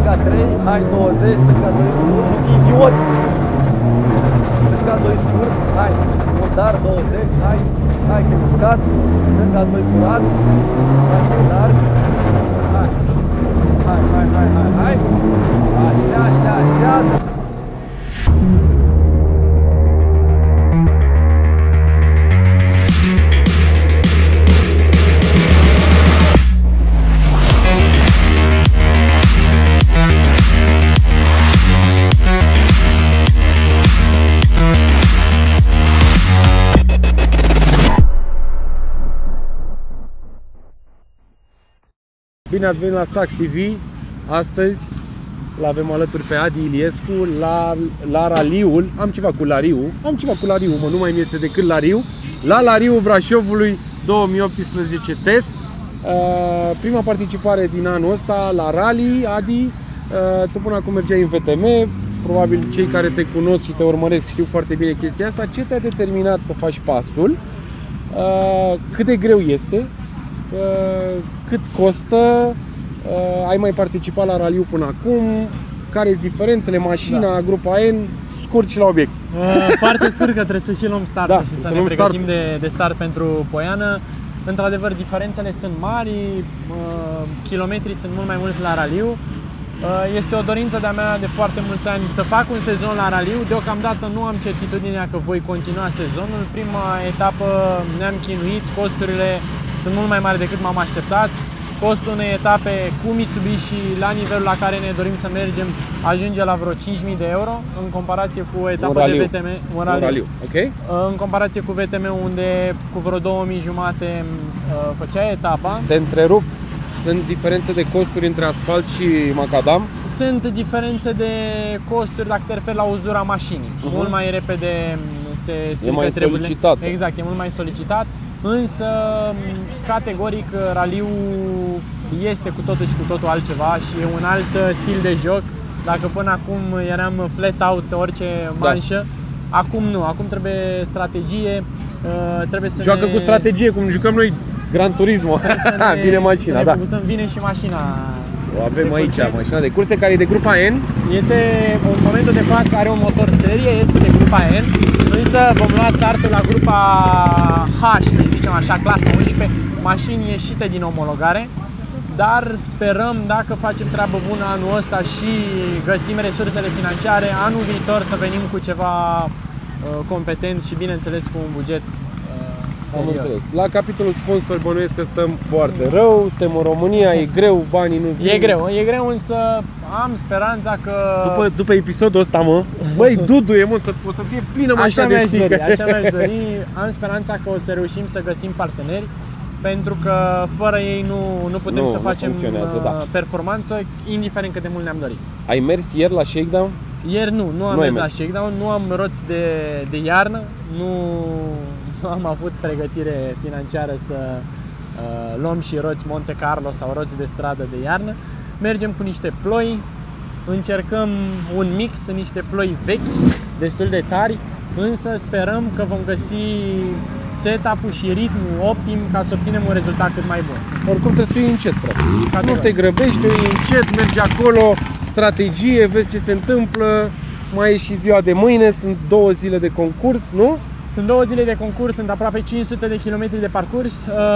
stânga 3, hai 20, stânga 2 scurt, idiot! Stânga 2 scurt, hai, murdar 20, hai că e uscat, stânga 2 curat, hai murdar, hai, așa. Bine ați venit la Stax TV. Astăzi l-avem alături pe Adi Iliescu la raliul. Am ceva cu Lariu, mă, nu mai mi este decât Lariu. La Lariul Brașovului 2018 TES. Prima participare din anul ăsta la rally. Adi, tu până acum mergeai în VTM. Probabil cei care te cunosc și te urmăresc știu foarte bine chestia asta. Ce te-a determinat să faci pasul? Cât de greu este? Cât costă? Ai mai participat la raliu până acum? Care sunt diferențele? Mașina, grupa N, scurt și la obiect. Foarte scurt, că trebuie să și luăm startul și să ne pregătim de start pentru Poiană. Într-adevăr, diferențele sunt mari, kilometrii sunt mult mai mulți la raliu. Este o dorință de-a mea de foarte mulți ani să fac un sezon la raliu. Deocamdată nu am certitudinea că voi continua sezonul. Prima etapă ne-am chinuit, costurile sunt mult mai mari decât m-am așteptat. Costul unei etape cu Mitsubishi la nivelul la care ne dorim să mergem ajunge la vreo 5.000 de euro în comparație cu etapa de VTM. Un raliu. Okay. În comparație cu VTM, unde cu vreo 2.500 făceai etapa. Te întrerup. Sunt diferențe de costuri între asfalt și macadam? Sunt diferențe de costuri dacă te referi la uzura mașinii. Mult mai repede se strică treburile. E mai solicitat. Exact, e mult mai solicitat. Însă, categoric, raliul este cu totul și cu totul altceva și e un alt stil de joc. Dacă până acum eram flat out orice manșă, acum nu, acum trebuie strategie, trebuie să joacă cu strategie, cum jucăm noi Gran Turismo. Vine mașina, da. Vine și mașina. O avem aici, mașina de curse care e de grupa N. Este, în momentul de față, are un motor serie, este de grupa N. Însă vom lua startul la grupa H, să zicem așa, clasa 11, mașini ieșite din omologare. Dar sperăm, dacă facem treabă bună anul ăsta și găsim resursele financiare, anul viitor să venim cu ceva competent și, bineînțeles, cu un buget serios. Am înțeles. La capitolul sponsor bănuiesc că stăm foarte rău, suntem în România, e greu, banii nu vin. E greu, însă am speranța că... După episodul ăsta, băi, duduie, o să fie plină mașina de stică. Așa mi-aș dori, am speranța că o să reușim să găsim parteneri, pentru că fără ei nu putem să facem performanță, indiferent cât de mult ne-am dorit. Ai mers ieri la shakedown? Ieri nu am mers la shakedown, nu am roți de iarnă, nu am avut pregătire financiară să luăm și roți Monte Carlo sau roți de stradă de iarnă. Mergem cu niște ploi, încercăm un mix, niște ploi vechi, destul de tari, însă sperăm că vom găsi setup-ul și ritmul optim ca să obținem un rezultat cât mai bun. Oricum trebuie să iei încet, frate. Nu te grăbești, iei încet, mergi acolo, strategie, vezi ce se întâmplă. Mai e și ziua de mâine, sunt 2 zile de concurs, nu? Sunt 2 zile de concurs, sunt aproape 500 de kilometri de parcurs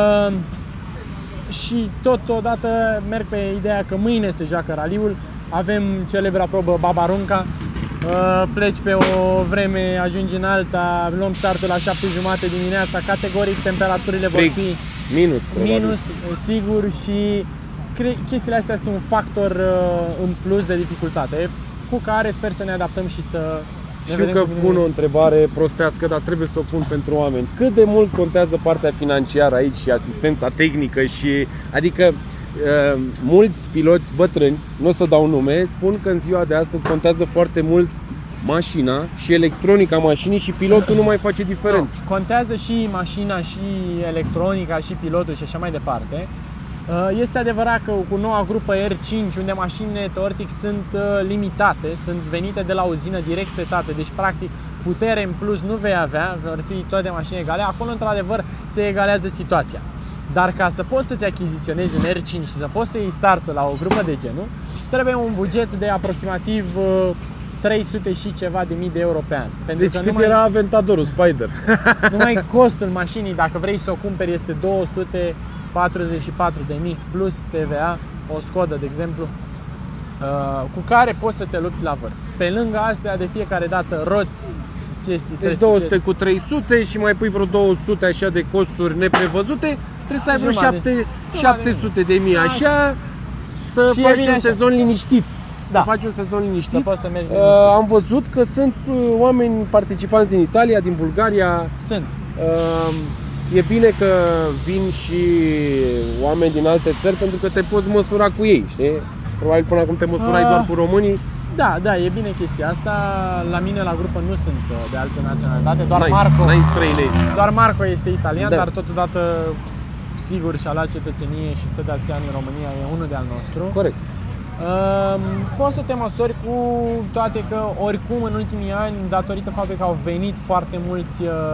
și totodată merg pe ideea că mâine se joacă raliul. Avem celebra probă Babarunca, pleci pe o vreme, ajungi în alta, luăm startul la 7:30 dimineața, categoric temperaturile vor fi minus, sigur, și chestiile astea sunt un factor în plus de dificultate, cu care sper să ne adaptăm și să... Știu că pun o întrebare prostească, dar trebuie să o pun pentru oameni. Cât de mult contează partea financiară aici și asistența tehnică și... Adică mulți piloți bătrâni, nu o să dau nume, spun că în ziua de astăzi contează foarte mult mașina și electronica mașinii și pilotul nu mai face diferență. Contează și mașina, și electronica, și pilotul și așa mai departe. Este adevărat că cu noua grupă R5, unde mașinile teoretic sunt limitate, sunt venite de la uzină direct setate, deci practic putere în plus nu vei avea, vor fi toate mașini egale, acolo într-adevăr se egalează situația. Dar ca să poți să-ți achiziționezi un R5 și să poți să iei startul la o grupă de genul, îți trebuie un buget de aproximativ 300 și ceva de mii de euro pe an. Pentru Deci că cât era Aventadorul Spider? numai costul mașinii, dacă vrei să o cumperi, este 244 de mii plus TVA, o Skoda, de exemplu, cu care poți să te lupți la vârf. Pe lângă astea, de fiecare dată, roți, chestii. Deci 200 cu 300 și mai pui vreo 200 așa de costuri neprevăzute, trebuie să ai vreo 700 de mii așa, să Și faci e bine un așa. sezon liniștit. Da. Să faci un sezon liniștit. Să poți să mergi liniștit. Am văzut că sunt oameni participanți din Italia, din Bulgaria. Sunt. E bine că vin și oameni din alte țări pentru că te poți măsura cu ei, știi? Probabil până acum te măsurai doar cu românii. Da, e bine chestia asta. La mine la grupă nu sunt de alte naționalitate, doar Marco. N-ai străinezi. Doar Marco este italian, Da. dar totodată sigur și-a luat cetățenie și stă de alți ani în România, e unul de al nostru. Corect. Poți să te măsori cu toate că oricum în ultimii ani, datorită faptului că au venit foarte mulți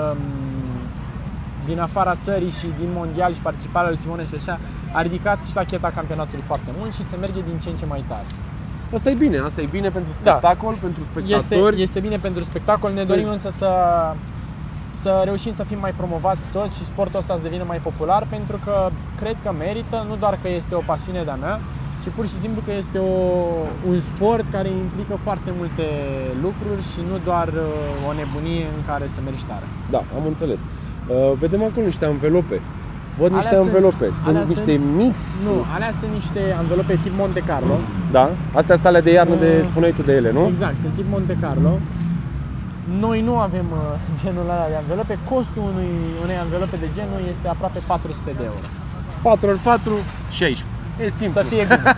din afara țării și din mondial și participarea lui Simone și așa, a ridicat ștacheta campionatului foarte mult și se merge din ce în ce mai tare. Asta e bine pentru spectacol, pentru spectatori. Este bine pentru spectacol, ne dorim însă să reușim să fim mai promovați toți și sportul ăsta să devină mai popular, pentru că cred că merită, nu doar că este o pasiune de-a mea, ci pur și simplu că este un sport care implică foarte multe lucruri și nu doar o nebunie în care să mergi tare. Da, am înțeles. Vedem acolo niște anvelope. Văd Alea niște sunt- anvelope. Sunt alea niște sunt- mix. Nu, alea sunt niște anvelope tip Monte Carlo. Da? Astea sunt alea de iarnă spuneai tu de ele, nu? Exact, sunt tip Monte Carlo. Noi nu avem genul ăla de anvelope. Costul unei anvelope de genul este aproape 400 de euro. 4x4, 16. E simplu. Să fie bine.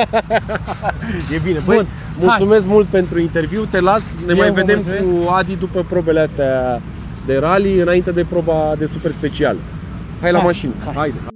E bine. Băi, Bun, mulțumesc mult pentru interviu. Te las. Ne Eu mai vă vedem mulțumesc. cu Adi după probele astea de rally, înainte de proba de super special. Hai la Hai. mașină. Haide.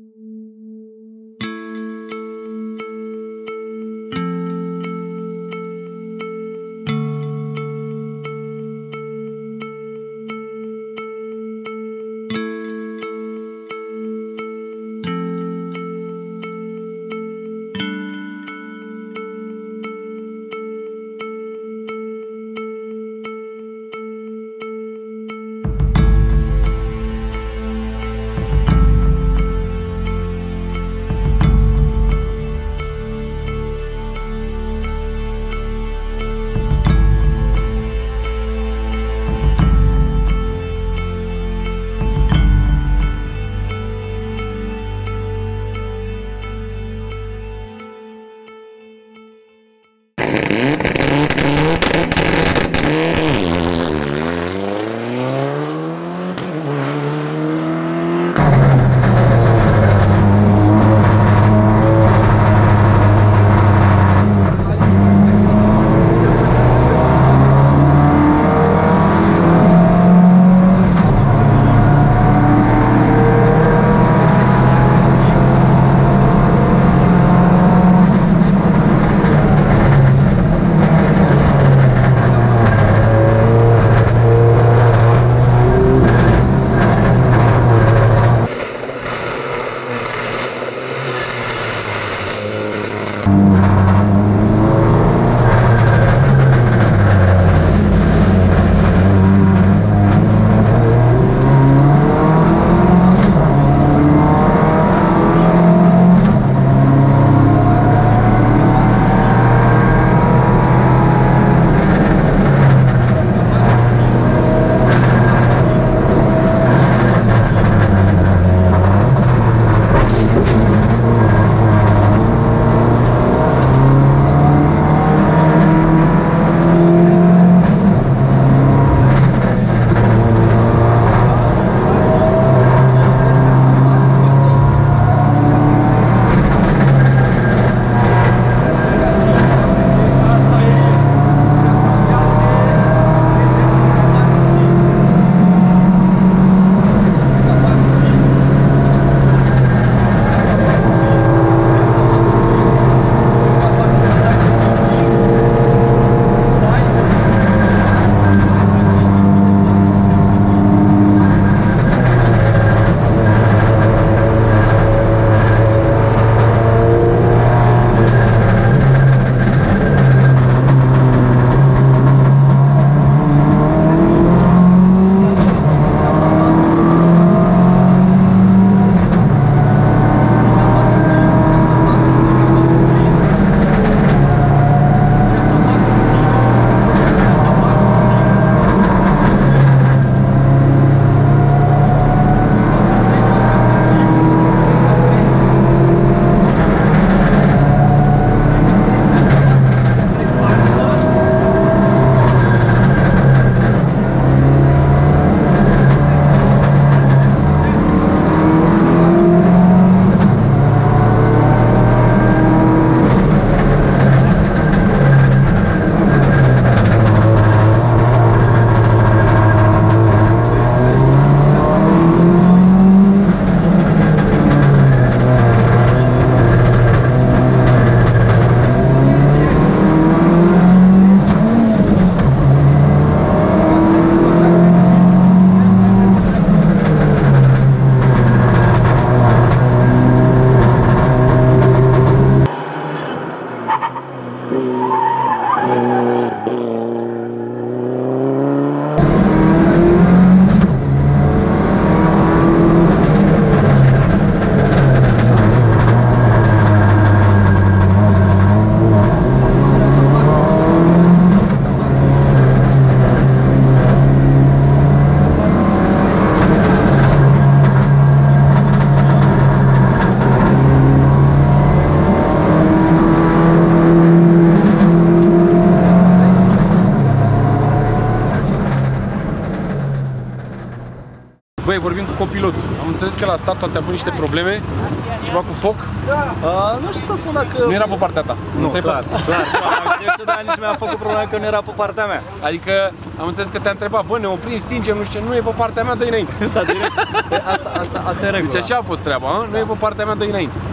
Băi, vorbim cu copilotul. Am înțeles că la start ați avut niște probleme, ceva cu foc. Nu știu să spun dacă... Nu era pe partea ta. Nu, clar. Dar nici mi-a făcut problema că nu era pe partea mea. Adică am înțeles că te-a întrebat, bă, ne oprim, stingem, nu știu, nu e pe partea mea, dă-i înainte. Da, direct. Asta e regulă. Deci așa a fost treaba, nu e pe partea mea, dă-i înainte.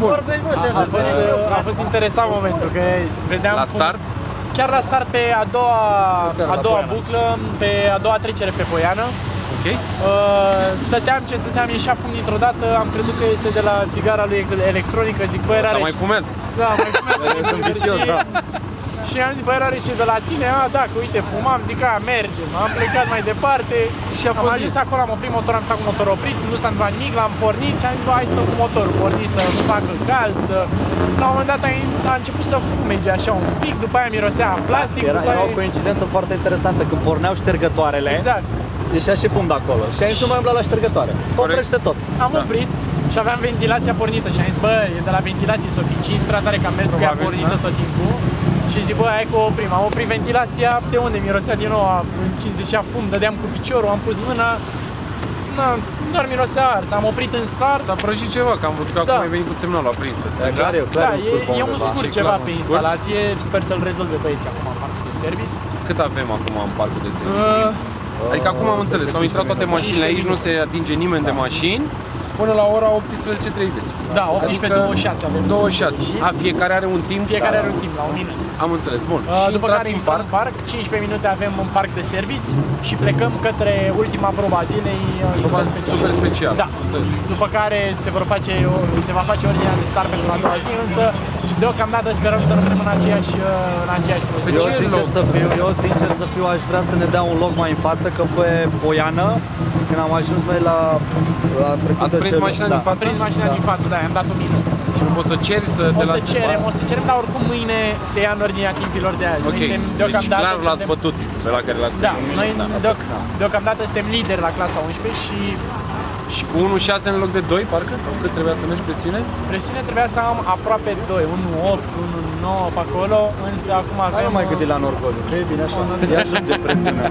A fost interesant momentul, că vedeam La start? Chiar la start pe a doua buclă, pe a doua trecere pe Poiană. Ok. Stăteam, ieșea fum dintr-o dată, am crezut că este de la țigara lui electronică, zic, băi, Rareș. Dar mai fumează. Da, mai fumează. Sunt vicios, da. Și am zis, băi, Rareș, și de la tine? Da, că uite, fumam, zic, mergem. Am plecat mai departe și am ajuns acolo, am oprit motorul, am stat cu motorul oprit, nu s-a întâmplat nimic, l-am pornit și am zis, bă, hai stau cu motorul, pornit să nu facă cald, să... La un moment dat a început să fumege așa un pic, după aia mirosea în plastic. Era o coincidență foarte interesantă, când porneau ștergătoarele. Exact. Ieșea și fum de acolo. Și am zis, nu mai umbla la ștergătoare. Oprește tot. Am oprit și aveam ventilația pornită și am zis, bă, e de la ventilație, s-o fi încins prea tare, că am mers cu ea pornită tot timpul. Și zic, bă, hai că o oprim. Am oprit ventilația, de unde mirosea din nou, încins fum, dădeam cu piciorul, am pus mâna. Doar mirosea ars, am oprit în start. S-a prăjit ceva, că am văzut că acum ai venit cu semnalul aprins. Clar, e un scurt ceva pe instalație, sper să-l rezolve băieții acum în parcul de service. Cât avem acum în parcul de service? Adică acum am înțeles, au intrat toate mașinile aici, nu se atinge nimeni de mașini până la ora 18:30. Da, 18:26 avem. 26. Fiecare are un timp? Fiecare are un timp, la un minut. Am înțeles, bun. Și după care intrăm în parc, 15 minute avem un parc de service și plecăm către ultima probă a zilei. Super special. Da. După care se va face ordinea de start pentru a doua zi, însă deocamdată sperăm să rămânem în aceeași poziție. Eu sincer să fiu, aș vrea să ne dea un loc mai în față, că pe Poiană, când am ajuns noi la Ați prins mașina din față? Am prins mașina din față, da, i-am dat un minut. Și o să ceri să o să cerem, dar oricum mâine se ia în ordinea timpilor de azi. Ok, deci clar l-ați bătut pe la care l-ați prins. Da, noi deocamdată suntem lideri la clasa 11 și cu 1.6 în loc de 2, parcă? Sau cât trebuia să mergi presiune? Presiune trebuia să am aproape 2, 1.8, 1.9 pe acolo, însă acum avem... Hai, nu mai gândi la Norgoliu, că e bine așa, îi ajunge presiunea.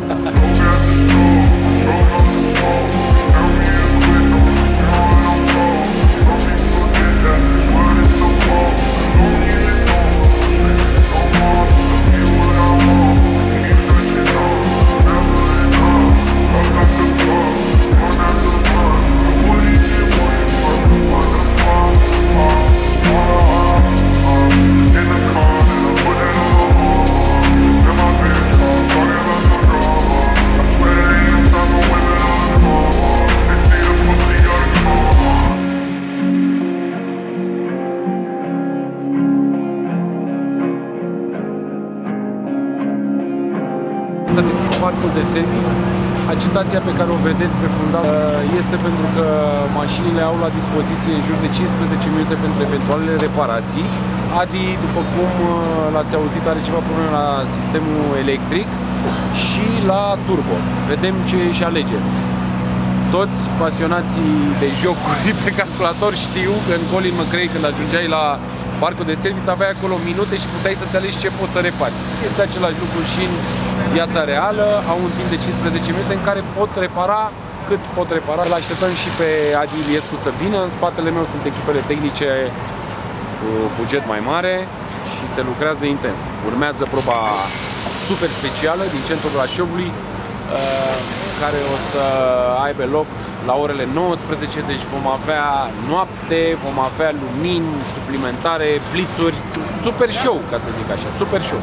S-a deschis parcul de service. Agitația pe care o vedeți pe fundal este pentru că mașinile au la dispoziție în jur de 15 minute pentru eventualele reparații. Adi, după cum l-ați auzit, are ceva probleme la sistemul electric și la turbo. Vedem ce își alege. Toți pasionații de jocuri pe calculator știu că în Colin McRae, când ajungeai la parcul de service, aveai acolo minute și puteai să-ți alegi ce poți să repari. Este același lucru și în viața reală, au un timp de 15 minute în care pot repara cât pot repara. Îl așteptăm și pe Adi Iliescu să vină, în spatele meu sunt echipele tehnice cu buget mai mare și se lucrează intens. Urmează proba super specială din centrul Brașovului, care o să aibă loc la orele 19, deci vom avea noapte, vom avea lumini suplimentare, blitzuri, super show, ca să zic așa, super show.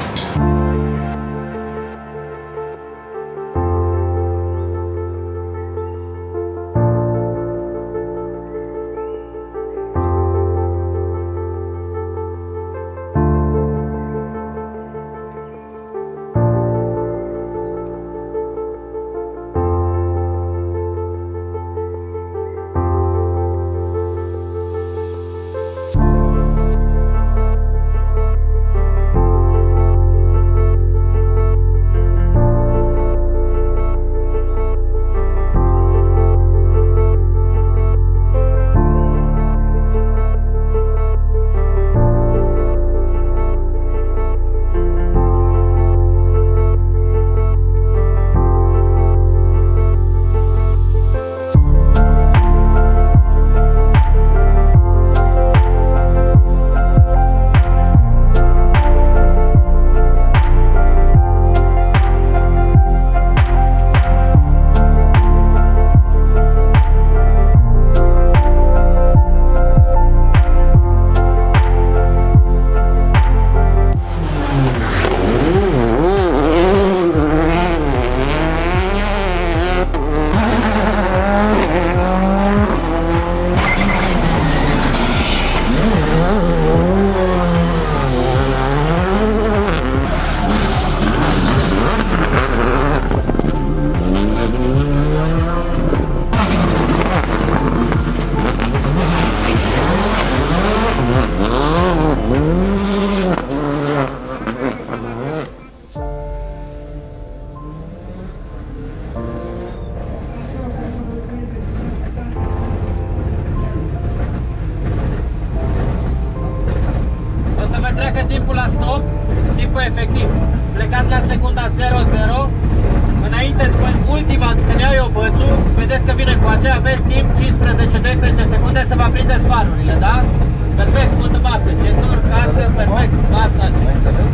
plecați la secunda 0-0. Înainte, ultima, când iau eu bățul, vedeți că vine cu aceea, aveți timp 15-12 secunde să vă aprindeți farurile, da? Perfect, multă baftă, centuri, cască, perfect, baftă. Ai înțeles?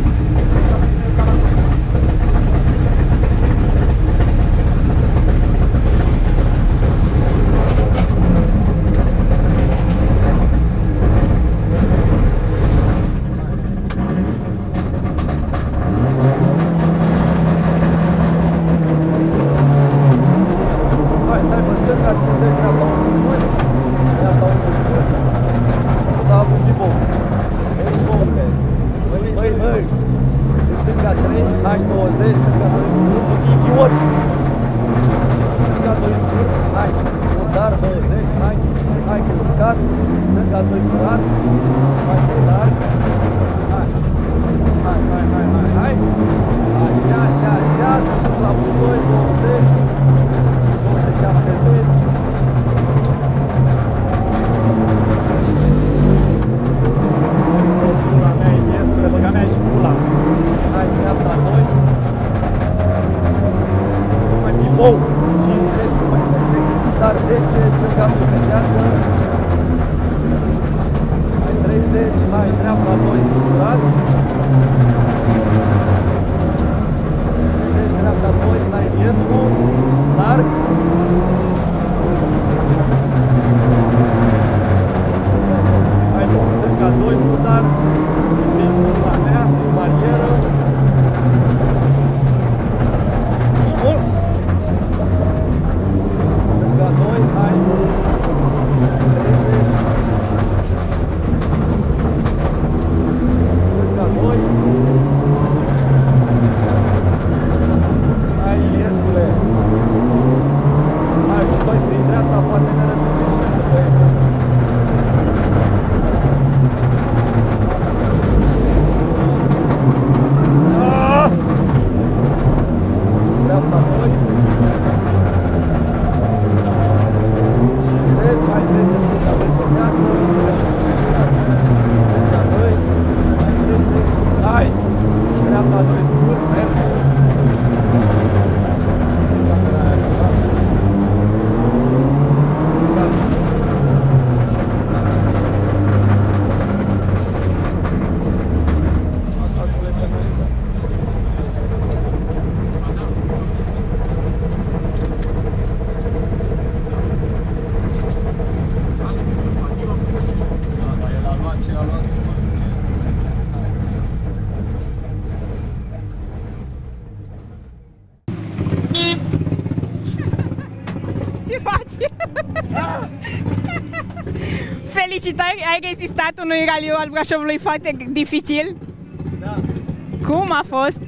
Felicitări, ai rezistat unui raliu al Brașovului foarte dificil. Da. Cum a fost?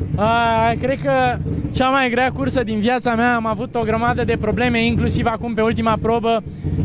Cred că cea mai grea cursă din viața mea. Am avut o grămadă de probleme, inclusiv acum pe ultima probă.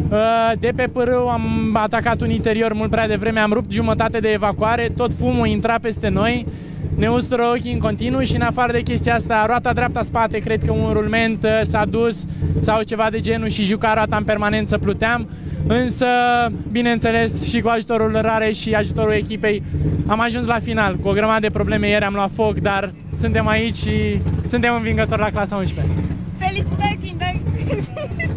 De pe pârâu am atacat un interior mult prea devreme, am rupt jumătate de evacuare, tot fumul intra peste noi, ne ustură ochii în continuu și în afară de chestia asta, roata dreapta spate, cred că un rulment s-a dus sau ceva de genul și juca roata în permanență, pluteam. Însă, bineînțeles, și cu ajutorul Rare și ajutorul echipei am ajuns la final. Cu o grămadă de probleme ieri am luat foc, dar suntem aici și suntem învingători la clasa 11. Felicitări, Kinder!